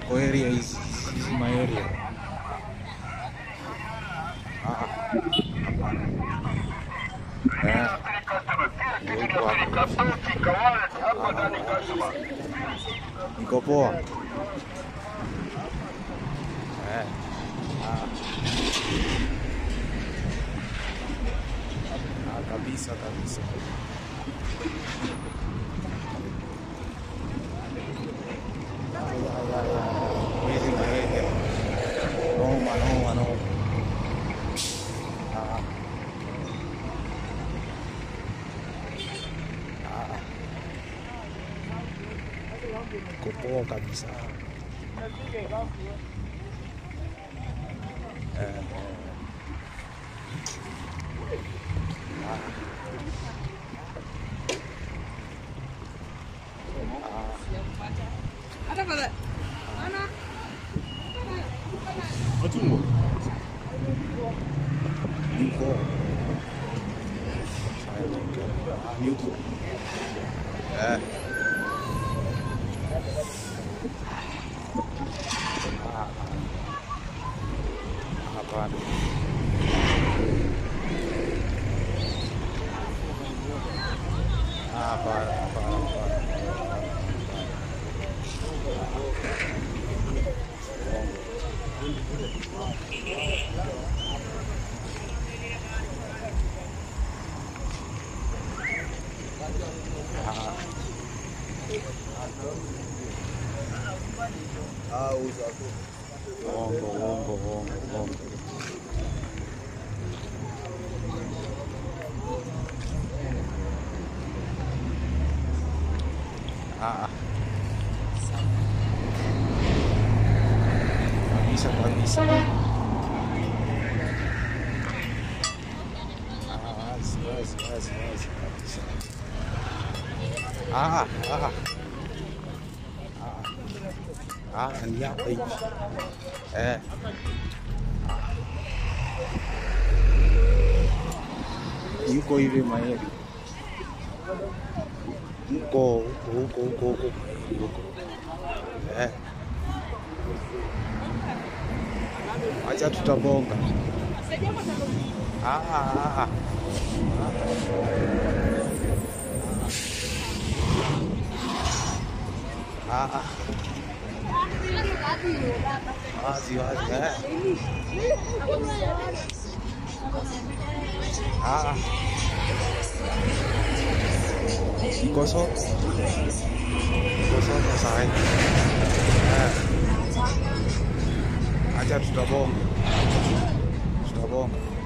Oh, area is my area. Niko poa. Kabisa. Where's my area? No. Niko poa kabisa. Ada pada mana? Tunggu. Info. YouTube. Apaan? Bongo. Bisa. Niya page. Yuko hivi maeri. Huko. Acha tutabonga. Wazi. Kosong selesai. Aja sudah bohong.